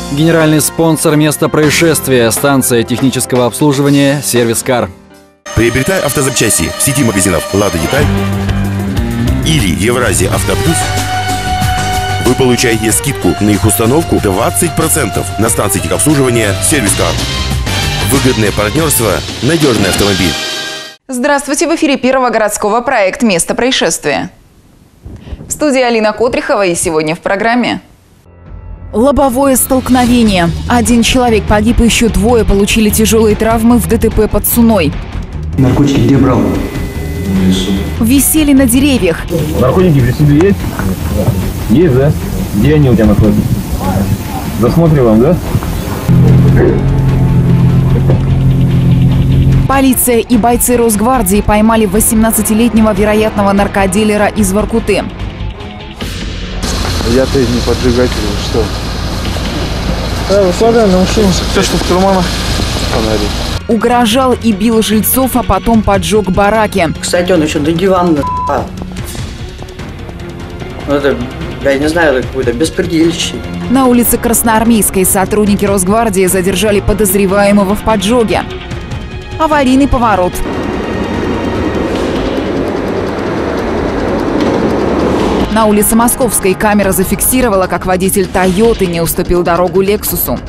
Генеральный спонсор места происшествия – станция технического обслуживания «Сервис Кар». Приобретай автозапчасти в сети магазинов «Лада Деталь» или «Евразия Автоплюс». Вы получаете скидку на их установку 20% на станции техобслуживания «Сервис Кар». Выгодное партнерство, надежный автомобиль. Здравствуйте, в эфире Первого городского проект «Место происшествия». В студии Алина Котрихова, и сегодня в программе. Лобовое столкновение. 1 человек погиб, еще 2 получили тяжелые травмы в ДТП под Суной. Наркотики где брал? В лесу. Висели на деревьях. Наркотики при себе есть? Есть, да? Где они у тебя находятся? Засмотрим, да? Полиция и бойцы Росгвардии поймали 18-летнего вероятного наркодилера из Воркуты. Я-то не поджигатель, что? Высокая, научился. Все, что в карманах. Фонари. Угрожал и бил жильцов, а потом поджег бараки. Кстати, он еще до дивана это, я не знаю, это какой-то беспредельщик. На улице Красноармейской сотрудники Росгвардии задержали подозреваемого в поджоге. Аварийный поворот. На улице Московской камера зафиксировала, как водитель «Тойоты» не уступил дорогу «Лексусу».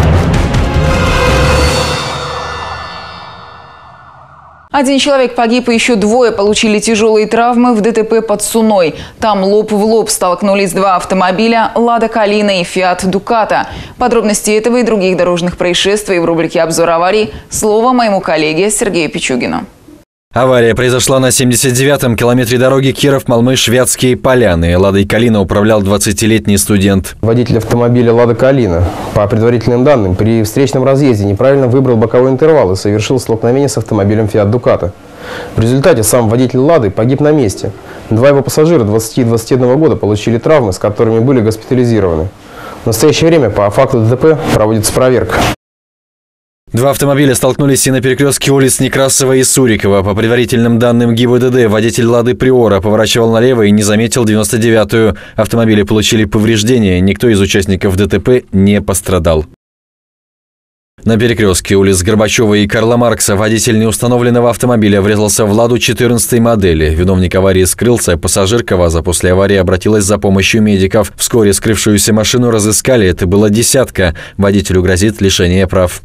Один человек погиб, и еще 2 получили тяжелые травмы в ДТП под Суной. Там лоб в лоб столкнулись 2 автомобиля «Лада Калина» и «Фиат Дукато». Подробности этого и других дорожных происшествий в рубрике «Обзор аварий» слово моему коллеге Сергею Пичугину. Авария произошла на 79-м километре дороги Киров-Малмыш-Вятские Поляны. «Ладой Калина» управлял 20-летний студент. Водитель автомобиля «Лада Калина», по предварительным данным, при встречном разъезде неправильно выбрал боковой интервал и совершил столкновение с автомобилем «Фиат Дукато». В результате сам водитель «Лады» погиб на месте. 2 его пассажира 20 и 21 года получили травмы, с которыми были госпитализированы. В настоящее время по факту ДТП проводится проверка. 2 автомобиля столкнулись и на перекрестке улиц Некрасова и Сурикова. По предварительным данным ГИБДД, водитель «Лады Приора» поворачивал налево и не заметил 99-ю. Автомобили получили повреждения. Никто из участников ДТП не пострадал. На перекрестке улиц Горбачева и Карла Маркса водитель неустановленного автомобиля врезался в «Ладу» 14-й модели. Виновник аварии скрылся. Пассажирка ВАЗа после аварии обратилась за помощью медиков. Вскоре скрывшуюся машину разыскали. Это была «десятка». Водителю грозит лишение прав.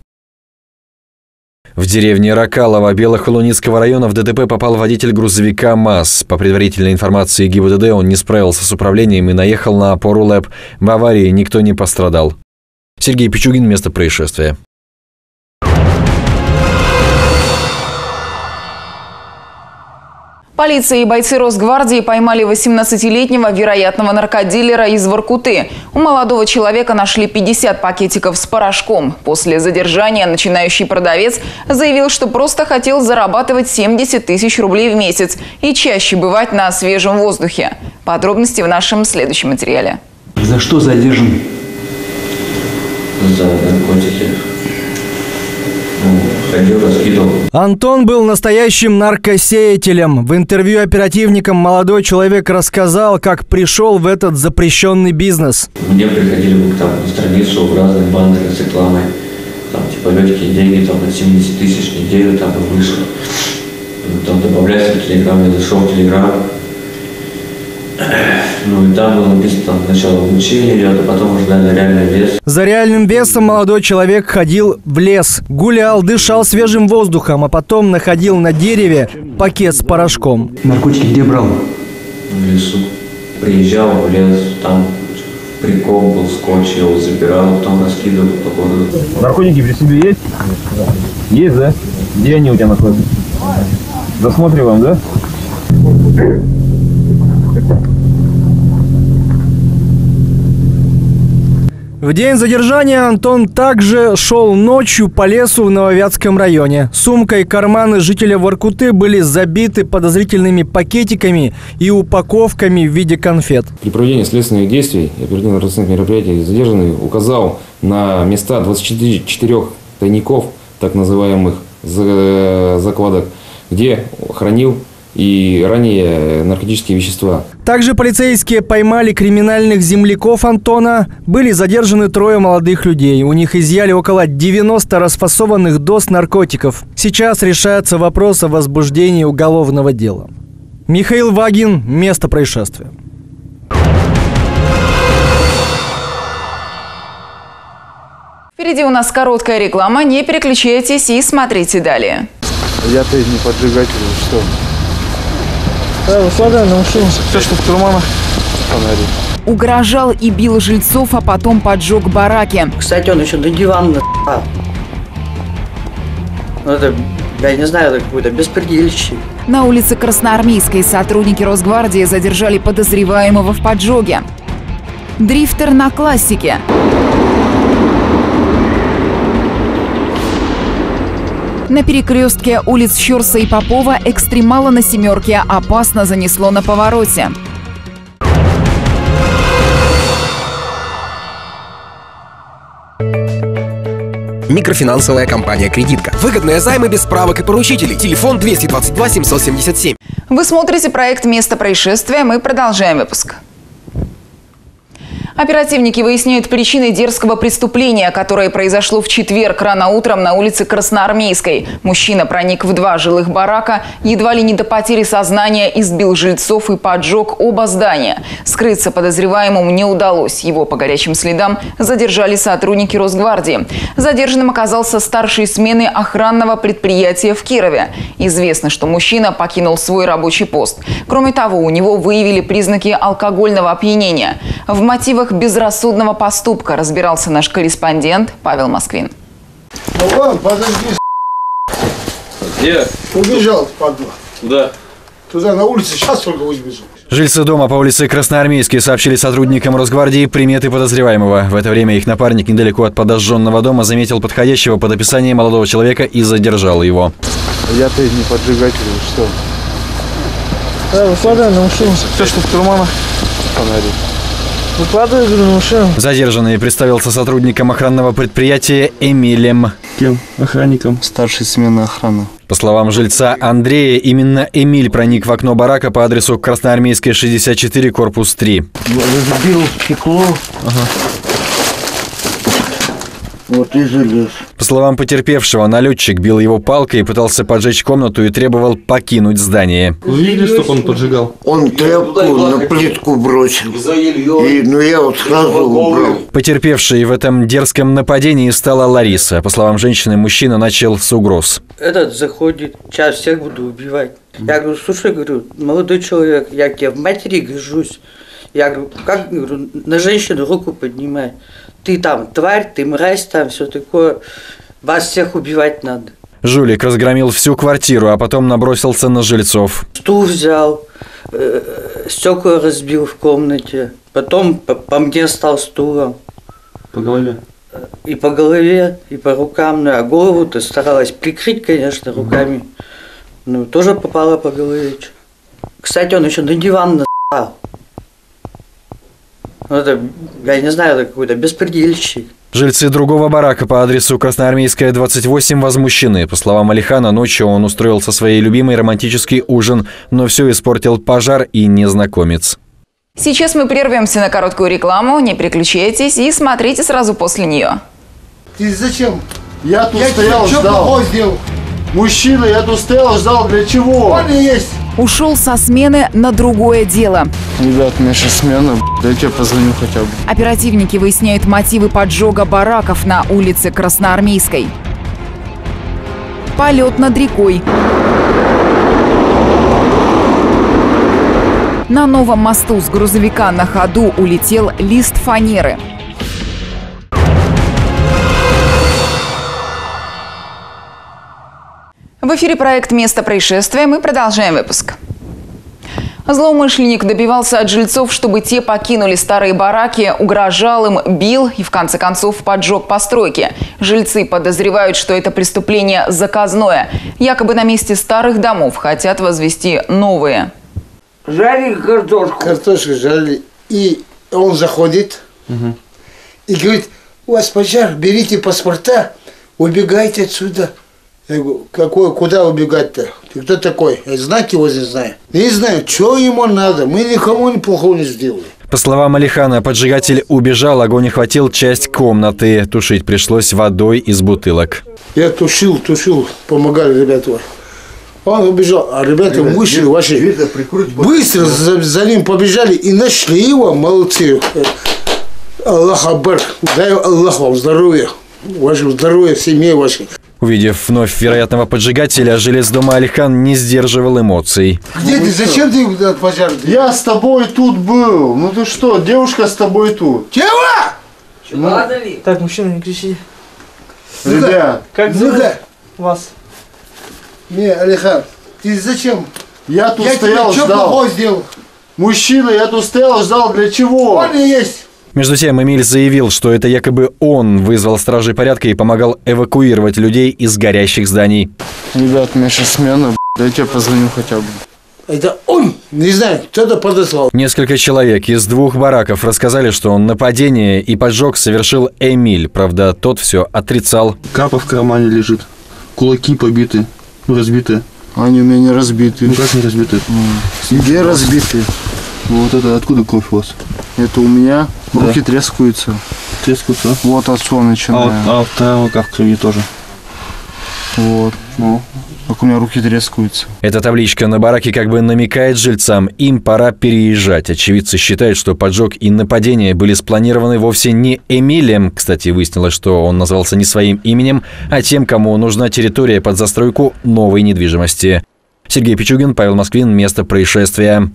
В деревне Ракалово Белохолуницкого района в ДТП попал водитель грузовика МАЗ. По предварительной информации ГИБДД, он не справился с управлением и наехал на опору ЛЭП. В аварии никто не пострадал. Сергей Пичугин, место происшествия. Полиция и бойцы Росгвардии поймали 18-летнего вероятного наркодилера из Воркуты. У молодого человека нашли 50 пакетиков с порошком. После задержания начинающий продавец заявил, что просто хотел зарабатывать 70 тысяч рублей в месяц и чаще бывать на свежем воздухе. Подробности в нашем следующем материале. За что задержан? За наркотики. Ходил, раскидывал. Антон был настоящим наркосеятелем. В интервью оперативникам молодой человек рассказал, как пришел в этот запрещенный бизнес. Мне приходили там на страницу в разные банды с рекламой. Там типа легкие деньги, там от 70 тысяч в неделю, там и выше. Там добавляется в Телеграм, я зашел в Телеграм. Ну и там было написано там, сначала обучение идет, а потом уже дали реальный вес. За реальным весом молодой человек ходил в лес, гулял, дышал свежим воздухом, а потом находил на дереве пакет с порошком. Наркотики где брал? В лесу. Приезжал в лес, там прикол был, скотч, я его забирал, потом раскидывал по городу. Наркотики при себе есть? Есть, да? Где они у тебя находятся? Засмотрим, да? В день задержания Антон также шел ночью по лесу в Нововятском районе. Сумка и карманы жителя Воркуты были забиты подозрительными пакетиками и упаковками в виде конфет. При проведении следственных действий и оперативно-розыскных мероприятий задержанный указал на места 24 тайников, так называемых закладок, где хранил и ранее наркотические вещества. Также полицейские поймали криминальных земляков Антона. Были задержаны 3 молодых людей. У них изъяли около 90 расфасованных доз наркотиков. Сейчас решается вопрос о возбуждении уголовного дела. Михаил Вагин. Место происшествия. Впереди у нас короткая реклама. Не переключайтесь и смотрите далее. Я-то не поджигатель, что? Слагай на машину. Все, что в карманах. Фонари. Угрожал и бил жильцов, а потом поджег бараки. Кстати, он еще на диван на***ал. Ну это, я не знаю, это какой-то беспредельщик. На улице Красноармейской сотрудники Росгвардии задержали подозреваемого в поджоге. Дрифтер на классике. На перекрестке улиц Щорса и Попова экстремала на «семерке» опасно занесло на повороте. Микрофинансовая компания «Кредитка». Выгодные займы без справок и поручителей. Телефон 222 777. Вы смотрите проект «Место происшествия». Мы продолжаем выпуск. Оперативники выясняют причины дерзкого преступления, которое произошло в четверг рано утром на улице Красноармейской. Мужчина проник в 2 жилых барака, едва ли не до потери сознания избил жильцов и поджег оба здания. Скрыться подозреваемому не удалось. Его по горячим следам задержали сотрудники Росгвардии. Задержанным оказался старший смены охранного предприятия в Кирове. Известно, что мужчина покинул свой рабочий пост. Кроме того, у него выявили признаки алкогольного опьянения. В мотивах безрассудного поступка разбирался наш корреспондент Павел Москвин. Ну ладно, подожди. Где? Убежал, падла. Куда? Туда, на улице, сейчас только выбежал. Жильцы дома по улице Красноармейской сообщили сотрудникам Росгвардии приметы подозреваемого. В это время их напарник недалеко от подожженного дома заметил подходящего под описание молодого человека и задержал его. Я-то не поджигатель, что? Слагай на машину. Все, что в карманах. Фонари. Выкладывай, говорю, на машину. Задержанный представился сотрудником охранного предприятия Эмилем. Кем? Охранником. Старшей смены охраны. По словам жильца Андрея, именно Эмиль проник в окно барака по адресу Красноармейская, 64, корпус 3. Разбил стекло. Ага. Вот и залез. По словам потерпевшего, налетчик бил его палкой, пытался поджечь комнату и требовал покинуть здание. Вы видели, что он поджигал? Он тряпку на плитку бросил. Ну я вот сразу убрал. Потерпевшей в этом дерзком нападении стала Лариса. По словам женщины, мужчина начал с угроз. Этот заходит, сейчас всех буду убивать. Я говорю, слушай, говорю, молодой человек, я тебе в матери гожусь. Я говорю, как, говорю, на женщину руку поднимай. Ты там тварь, ты мразь, там все такое. Вас всех убивать надо. Жулик разгромил всю квартиру, а потом набросился на жильцов. Стул взял, стекла разбил в комнате. Потом по мне стал стулом. По голове? И по голове, и по рукам. Ну, а голову-то старалась прикрыть, конечно, руками. Ну, тоже попала по голове. Кстати, он еще на диван насал. Ну, это, я не знаю, это какой-то беспредельщик. Жильцы другого барака по адресу Красноармейская, 28 возмущены. По словам Алихана, ночью он устроил со своей любимой романтический ужин, но все испортил пожар и незнакомец. Сейчас мы прервемся на короткую рекламу. Не переключайтесь и смотрите сразу после нее. Ты зачем? Я тут стоял, ждал. Мужчина, я тут стоял, ждал. Для чего? Он и есть. Ушел со смены на другое дело. Ребят, у меня сейчас смена. Да я тебе позвоню хотя бы. Оперативники выясняют мотивы поджога бараков на улице Красноармейской. Полет над рекой. На новом мосту с грузовика на ходу улетел лист фанеры. В эфире проект «Место происшествия». Мы продолжаем выпуск. Злоумышленник добивался от жильцов, чтобы те покинули старые бараки, угрожал им, бил и в конце концов поджег постройки. Жильцы подозревают, что это преступление заказное. Якобы на месте старых домов хотят возвести новые. Жарили картошку. Картошку жарили. И он заходит и говорит, у вас пожар, берите паспорта, убегайте отсюда. Я говорю, куда убегать-то? Ты кто такой? Я знать его не знаю. Не знаю, что ему надо. Мы никому плохого не сделали. По словам Алихана, поджигатель убежал, огонь охватил часть комнаты. Тушить пришлось водой из бутылок. Я тушил, помогали ребята. Он убежал, а ребята вышли вообще. Быстро за ним побежали и нашли его, молодцы. Аллах Акбар, дай Аллах вам здоровья. Ваше здоровье, семье вашей. Увидев вновь вероятного поджигателя, жилец дома Алихан не сдерживал эмоций. Где ты? Зачем ты этот пожар? Я с тобой тут был. Ну ты что, девушка с тобой тут. Чего? Ладно ли? Так, мужчина, не кричи. Ребят, как зовут вас? Не, Алихан, ты зачем? Я тут стоял, что ждал. плохого сделал? Мужчина, я тут стоял, ждал для чего? Он и есть. Между тем, Эмиль заявил, что это якобы он вызвал стражей порядка и помогал эвакуировать людей из горящих зданий. Ребят, у меня сейчас смена, дайте я позвоню хотя бы. Это он, не знаю, кто-то подослал. Несколько человек из 2 бараков рассказали, что нападение и поджог совершил Эмиль. Правда, тот все отрицал. Капа в кармане лежит, кулаки побиты, разбиты. Они у меня не разбиты. Ну как не разбиты? Где разбиты? Вот это откуда кровь у вас? Это у меня Да. руки трескаются. Трескаются? Вот отсюда начинаю. А вторая рука в крови тоже. Вот. Ну. Как у меня руки трескаются. Эта табличка на бараке как бы намекает жильцам, им пора переезжать. Очевидцы считают, что поджог и нападение были спланированы вовсе не Эмилем. Кстати, выяснилось, что он назвался не своим именем, а тем, кому нужна территория под застройку новой недвижимости. Сергей Пичугин, Павел Москвин. Место происшествия.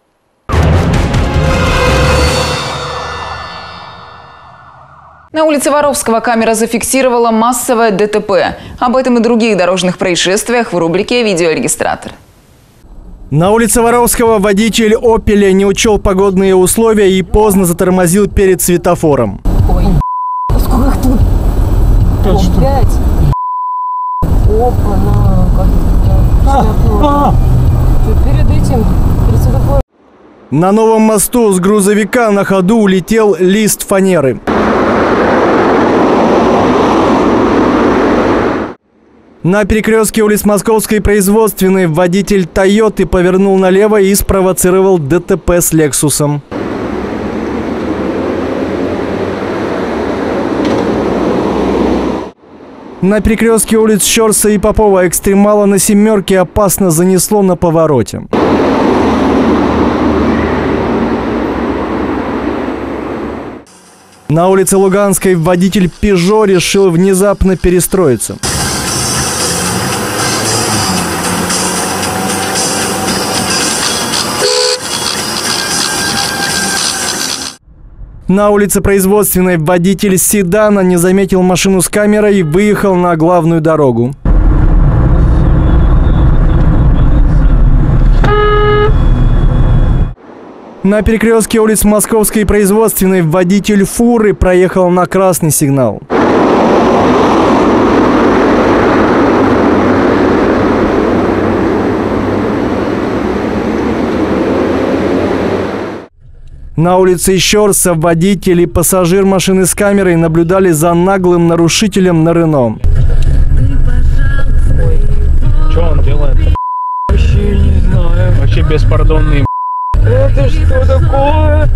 На улице Воровского камера зафиксировала массовое ДТП. Об этом и других дорожных происшествиях в рубрике «Видеорегистратор». На улице Воровского водитель «Опеля» не учел погодные условия и поздно затормозил перед светофором. Ой, сколько их тут? 5. Опа, перед этим, перед светофором. На новом мосту с грузовика на ходу улетел лист фанеры. На перекрестке улиц Московской и Производственной водитель «Тойоты» повернул налево и спровоцировал ДТП с «Лексусом». На перекрестке улиц Щорса и Попова экстремала на «семерке» опасно занесло на повороте. На улице Луганской водитель «Пежо» решил внезапно перестроиться. На улице Производственной водитель седана не заметил машину с камерой и выехал на главную дорогу. На перекрестке улиц Московской и Производственной водитель фуры проехал на красный сигнал. На улице Щорса водитель и пассажир машины с камерой наблюдали за наглым нарушителем на Рено. Что он делает? Вообще не знаю. Вообще беспардонный. Это что такое?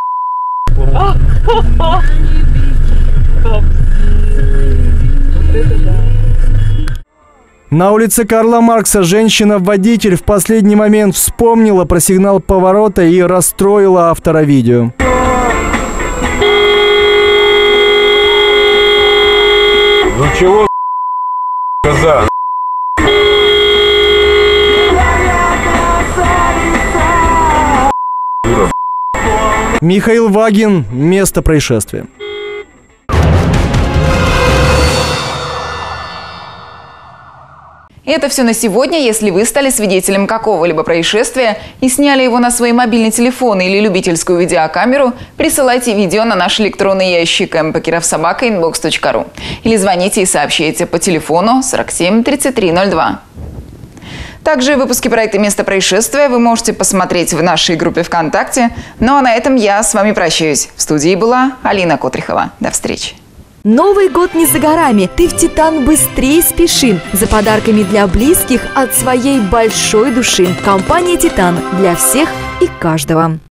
На улице Карла Маркса женщина-водитель в последний момент вспомнила про сигнал поворота и расстроила автора видео. Ну чего, коза? Михаил Вагин. Место происшествия. И это все на сегодня. Если вы стали свидетелем какого-либо происшествия и сняли его на свой мобильный телефон или любительскую видеокамеру, присылайте видео на наш электронный ящик mpakirov@inbox.ru или звоните и сообщайте по телефону 47 33 02. Также выпуски проекта «Место происшествия» вы можете посмотреть в нашей группе ВКонтакте. Ну а на этом я с вами прощаюсь. В студии была Алина Котрихова. До встречи. Новый год не за горами. Ты в «Титан» быстрее спеши. За подарками для близких от своей большой души. Компания «Титан» для всех и каждого.